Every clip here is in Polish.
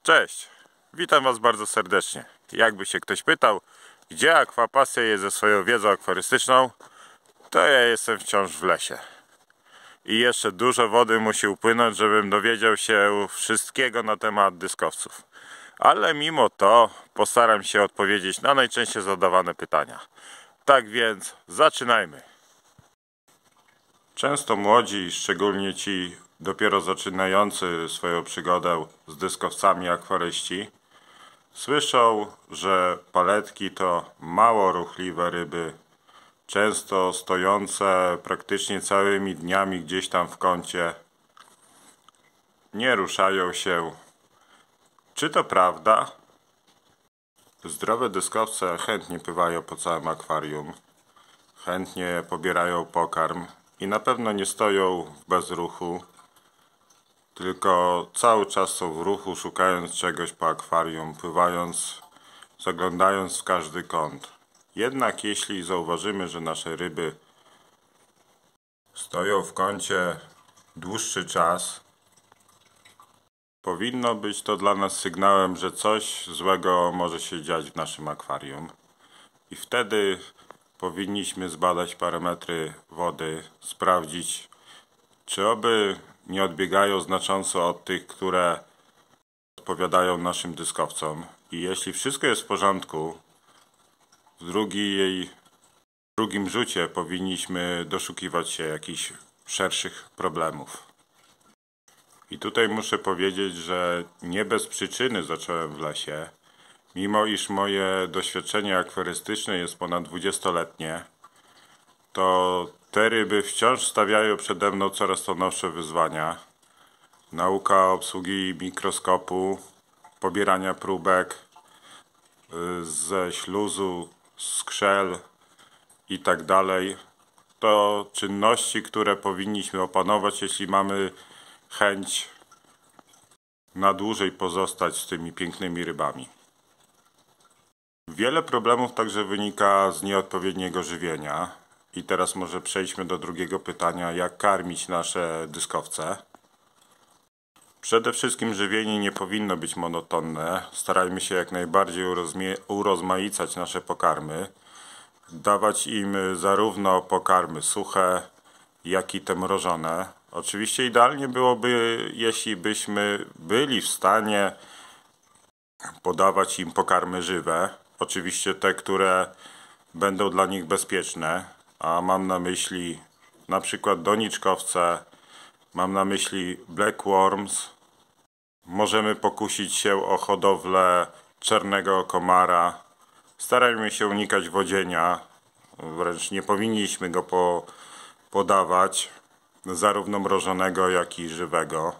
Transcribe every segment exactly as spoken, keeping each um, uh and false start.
Cześć, witam Was bardzo serdecznie. Jakby się ktoś pytał, gdzie Aquapasja jest ze swoją wiedzą akwarystyczną, to ja jestem wciąż w lesie. I jeszcze dużo wody musi upłynąć, żebym dowiedział się wszystkiego na temat dyskowców. Ale mimo to postaram się odpowiedzieć na najczęściej zadawane pytania. Tak więc zaczynajmy. Często młodzi, szczególnie ci dopiero zaczynający swoją przygodę z dyskowcami akwaryści, słyszą, że paletki to mało ruchliwe ryby, często stojące praktycznie całymi dniami gdzieś tam w kącie, nie ruszają się. Czy to prawda? Zdrowe dyskowce chętnie pływają po całym akwarium, chętnie pobierają pokarm i na pewno nie stoją w bezruchu, tylko cały czas są w ruchu, szukając czegoś po akwarium, pływając, zaglądając w każdy kąt. Jednak jeśli zauważymy, że nasze ryby stoją w kącie dłuższy czas, powinno być to dla nas sygnałem, że coś złego może się dziać w naszym akwarium. I wtedy powinniśmy zbadać parametry wody, sprawdzić, czy oby nie odbiegają znacząco od tych, które odpowiadają naszym dyskowcom. I jeśli wszystko jest w porządku, w, drugiej, w drugim rzucie powinniśmy doszukiwać się jakichś szerszych problemów. I tutaj muszę powiedzieć, że nie bez przyczyny zacząłem w lesie. Mimo iż moje doświadczenie akwarystyczne jest ponad dwudziestoletnie, to te ryby wciąż stawiają przede mną coraz to nowsze wyzwania. Nauka obsługi mikroskopu, pobierania próbek ze śluzu, skrzel i tak dalej. To czynności, które powinniśmy opanować, jeśli mamy chęć na dłużej pozostać z tymi pięknymi rybami. Wiele problemów także wynika z nieodpowiedniego żywienia. I teraz może przejdźmy do drugiego pytania, jak karmić nasze dyskowce. Przede wszystkim żywienie nie powinno być monotonne. Starajmy się jak najbardziej urozmaicać nasze pokarmy. Dawać im zarówno pokarmy suche, jak i te mrożone. Oczywiście idealnie byłoby, jeśli byśmy byli w stanie podawać im pokarmy żywe. Oczywiście te, które będą dla nich bezpieczne. A mam na myśli na przykład doniczkowce, mam na myśli black worms. Możemy pokusić się o hodowlę czarnego komara. Starajmy się unikać wodzienia, wręcz nie powinniśmy go po, podawać, zarówno mrożonego, jak i żywego.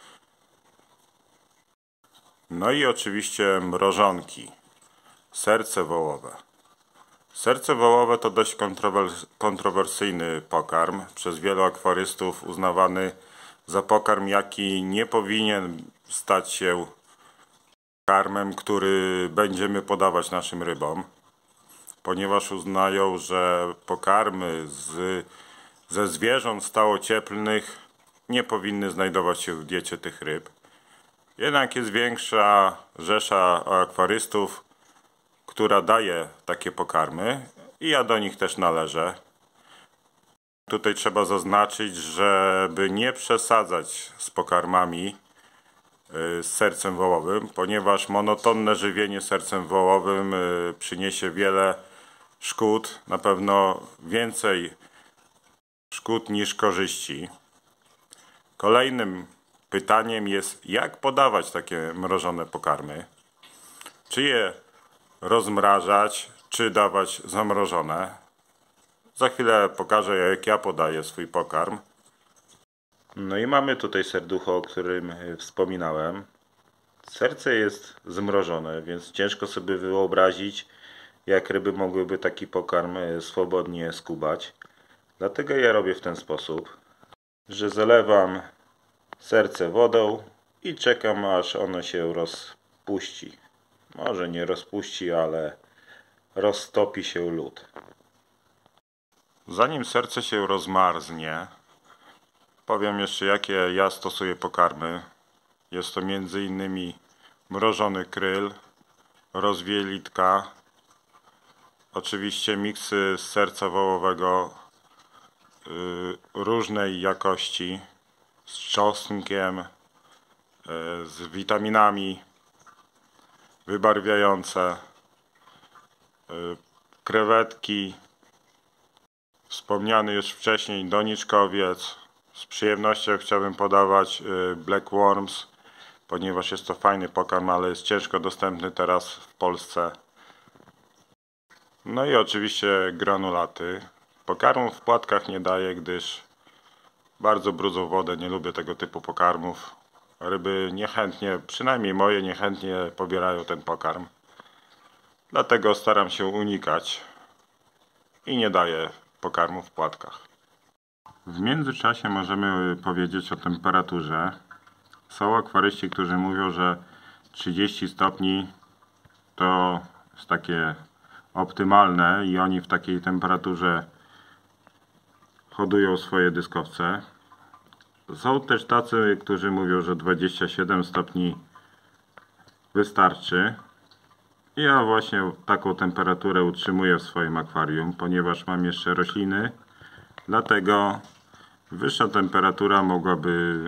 No i oczywiście mrożonki, serce wołowe. Serce wołowe to dość kontrowersyjny pokarm, przez wielu akwarystów uznawany za pokarm, jaki nie powinien stać się karmem, który będziemy podawać naszym rybom, ponieważ uznają, że pokarmy z, ze zwierząt stałocieplnych nie powinny znajdować się w diecie tych ryb. Jednak jest większa rzesza akwarystów, która daje takie pokarmy i ja do nich też należę. Tutaj trzeba zaznaczyć, żeby nie przesadzać z pokarmami z sercem wołowym, ponieważ monotonne żywienie sercem wołowym przyniesie wiele szkód, na pewno więcej szkód niż korzyści. Kolejnym pytaniem jest, jak podawać takie mrożone pokarmy. Czy je rozmrażać, czy dawać zamrożone. Za chwilę pokażę, jak ja podaję swój pokarm. No i mamy tutaj serducho, o którym wspominałem. Serce jest zmrożone, więc ciężko sobie wyobrazić, jak ryby mogłyby taki pokarm swobodnie skubać. Dlatego ja robię w ten sposób, że zalewam serce wodą i czekam, aż ono się rozpuści. Może nie rozpuści, ale roztopi się lód. Zanim serce się rozmarznie, powiem jeszcze, jakie ja stosuję pokarmy. Jest to między innymi mrożony kryl, rozwielitka, oczywiście miksy z serca wołowego yy, różnej jakości, z czosnkiem, yy, z witaminami, wybarwiające, yy, krewetki, wspomniany już wcześniej doniczkowiec. Z przyjemnością chciałbym podawać yy, Black Worms, ponieważ jest to fajny pokarm, ale jest ciężko dostępny teraz w Polsce. No i oczywiście granulaty. Pokarmów w płatkach nie daję, gdyż bardzo brudzą wodę, nie lubię tego typu pokarmów. Ryby niechętnie, przynajmniej moje niechętnie pobierają ten pokarm. Dlatego staram się unikać i nie daję pokarmu w płatkach. W międzyczasie możemy powiedzieć o temperaturze. Są akwaryści, którzy mówią, że trzydzieści stopni to jest takie optymalne i oni w takiej temperaturze hodują swoje dyskowce. Są też tacy, którzy mówią, że dwadzieścia siedem stopni wystarczy. Ja właśnie taką temperaturę utrzymuję w swoim akwarium, ponieważ mam jeszcze rośliny, dlatego wyższa temperatura mogłaby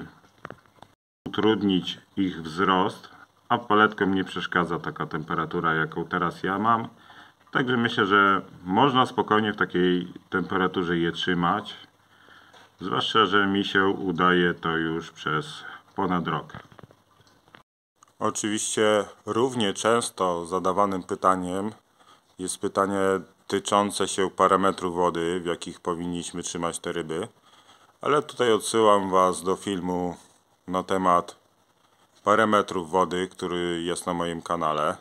utrudnić ich wzrost, a paletkom nie przeszkadza taka temperatura, jaką teraz ja mam. Także myślę, że można spokojnie w takiej temperaturze je trzymać. Zwłaszcza, że mi się udaje to już przez ponad rok. Oczywiście równie często zadawanym pytaniem jest pytanie tyczące się parametrów wody, w jakich powinniśmy trzymać te ryby. Ale tutaj odsyłam Was do filmu na temat parametrów wody, który jest na moim kanale.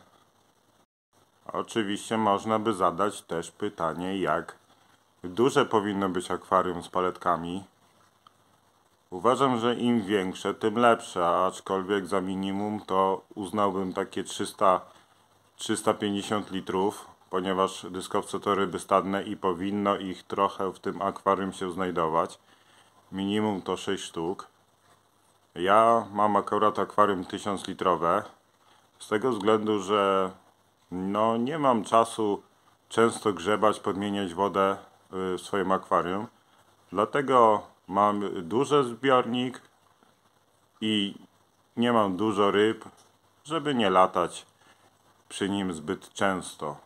Oczywiście można by zadać też pytanie, jak duże powinno być akwarium z paletkami. Uważam, że im większe, tym lepsze, aczkolwiek za minimum to uznałbym takie trzysta do trzystu pięćdziesięciu litrów, ponieważ dyskowce to ryby stadne i powinno ich trochę w tym akwarium się znajdować. Minimum to sześć sztuk. Ja mam akurat akwarium tysiąc litrowe, z tego względu, że no nie mam czasu często grzebać, podmieniać wodę w swoim akwarium. Dlatego mam duży zbiornik i nie mam dużo ryb, żeby nie latać przy nim zbyt często.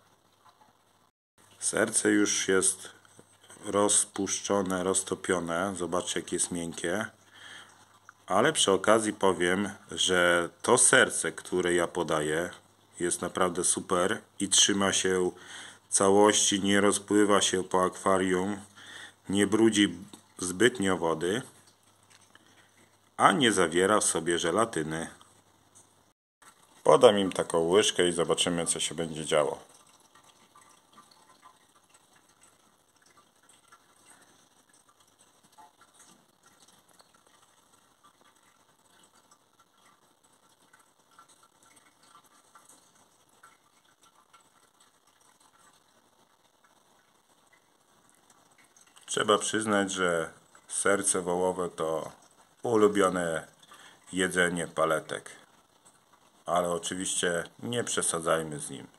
Serce już jest rozpuszczone, roztopione. Zobaczcie, jak jest miękkie. Ale przy okazji powiem, że to serce, które ja podaję, jest naprawdę super i trzyma się całości, nie rozpływa się po akwarium, nie brudzi zbytnio wody, a nie zawiera w sobie żelatyny. Podam im taką łyżkę i zobaczymy, co się będzie działo. Trzeba przyznać, że serce wołowe to ulubione jedzenie paletek. Ale oczywiście nie przesadzajmy z nim.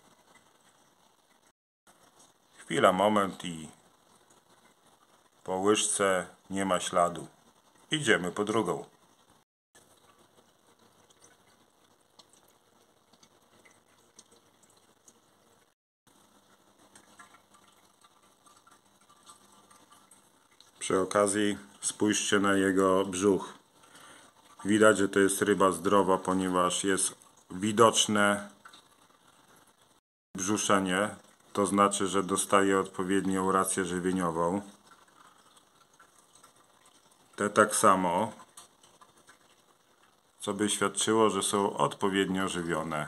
Chwila, moment i po łyżce nie ma śladu. Idziemy po drugą. Przy okazji spójrzcie na jego brzuch. Widać, że to jest ryba zdrowa, ponieważ jest widoczne brzuszenie. To znaczy, że dostaje odpowiednią rację żywieniową. Te tak samo, co by świadczyło, że są odpowiednio żywione.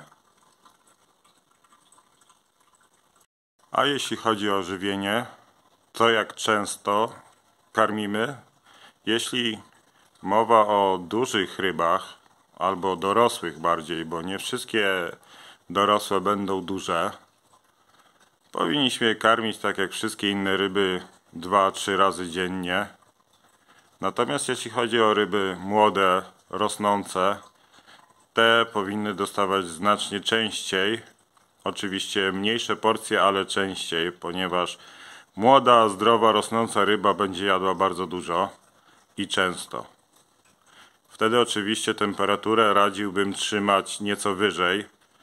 A jeśli chodzi o żywienie, to jak często karmimy? Jeśli mowa o dużych rybach, albo dorosłych bardziej, bo nie wszystkie dorosłe będą duże, powinniśmy je karmić tak jak wszystkie inne ryby dwa trzy razy dziennie. Natomiast jeśli chodzi o ryby młode, rosnące, te powinny dostawać znacznie częściej. Oczywiście mniejsze porcje, ale częściej, ponieważ młoda, zdrowa, rosnąca ryba będzie jadła bardzo dużo i często. Wtedy oczywiście temperaturę radziłbym trzymać nieco wyżej,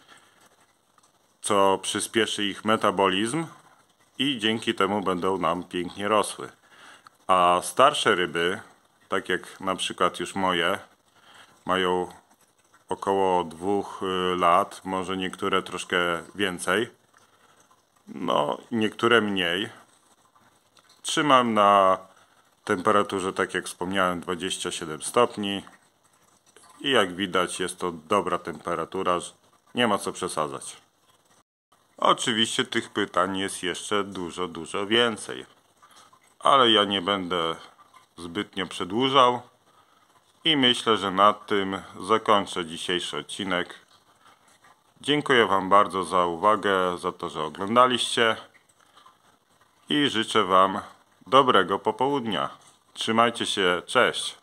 co przyspieszy ich metabolizm i dzięki temu będą nam pięknie rosły. A starsze ryby, tak jak na przykład już moje, mają około dwóch lat, może niektóre troszkę więcej, no niektóre mniej. Trzymam na temperaturze, tak jak wspomniałem, dwadzieścia siedem stopni i jak widać jest to dobra temperatura, nie ma co przesadzać. Oczywiście tych pytań jest jeszcze dużo, dużo więcej, ale ja nie będę zbytnio przedłużał i myślę, że na tym zakończę dzisiejszy odcinek. Dziękuję Wam bardzo za uwagę, za to, że oglądaliście i życzę Wam dobrego popołudnia. Trzymajcie się, cześć!